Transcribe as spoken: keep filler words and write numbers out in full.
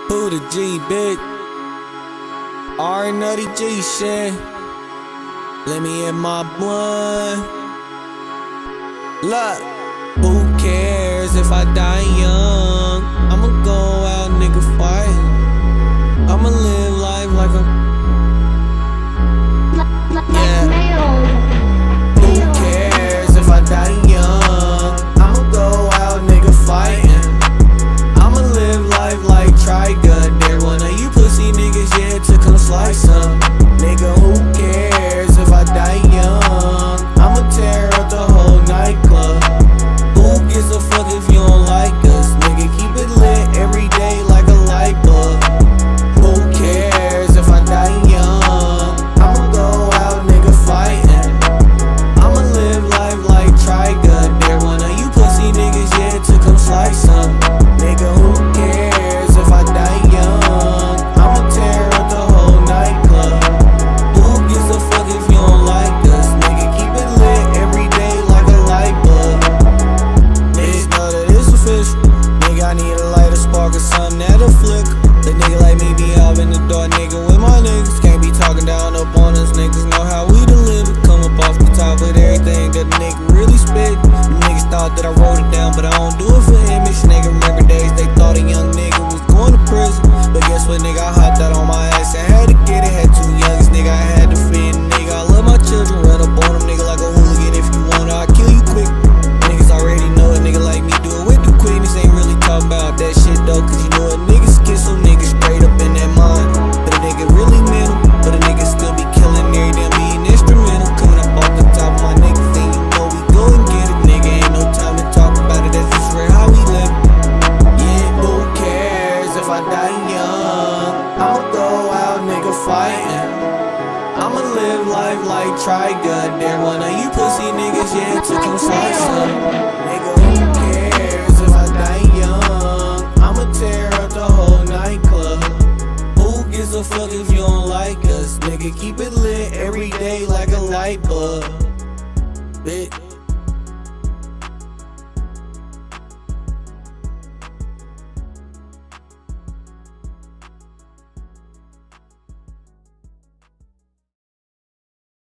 Who the G, bitch? R Nutty G shit. Let me in my blunt. Look, who cares if I die young? I'ma go out, nigga, fighting. I'ma live life like a yeah. Who cares if I die young? I'ma go out, nigga, fighting. I'ma live life like Trigun. There one of you pussy niggas yet to come slice some. Nigga, who cares if I die young? I'ma tear up the whole nightclub. Who gives a fuck if you don't like us? Nigga, keep it lit every day like a light bulb. Who cares if I die young? I'ma go out, nigga, fighting. I'ma live life like Trigun. There one of you pussy niggas yet to come slice some. Nigga, who cares if I die young? I'ma tear up the whole nightclub. Who gives a fuck if you don't like us? Nigga, keep it lit every day like a light bulb. Niggas know that it's official. Nigga, I need a lighter, spark or something that'll flicker. The nigga like me be out in the dark, nigga, with my niggas. Can't be talking down up on us, niggas know how we deliver. Come up off the top with everything that the nigga really spit. The niggas thought that I wrote it down, but I don't do it for image. Nigga, remember days they thought a young nigga was going to prison. But guess what, nigga, I hopped out on my ass and had to get it. Had two youngest, nigga, I had to feed. Nigga, I love my children, run up on them, nigga, like a hooligan. If you want it, I'll kill you quick. Niggas already know a nigga like me do it with the quickness. Ain't really talking about that shit though, cause you know a nigga skid some niggas straight up in that mind. But a nigga really mental, but a nigga still be killing every damn being instrumental. Coming up off the top of my niggas, and you know we go and get it. Nigga, ain't no time to talk about it, that's just real how we live. Yeah, who cares if I die young? I'ma go out, nigga, fighting. I'ma live life like Trigun. There one of you pussy niggas yet to come slice some. Nigga, who cares if I die young? I'ma tear up the whole nightclub. Who gives a fuck if you don't like us? Nigga, keep it lit every day like a light bulb. Bitch.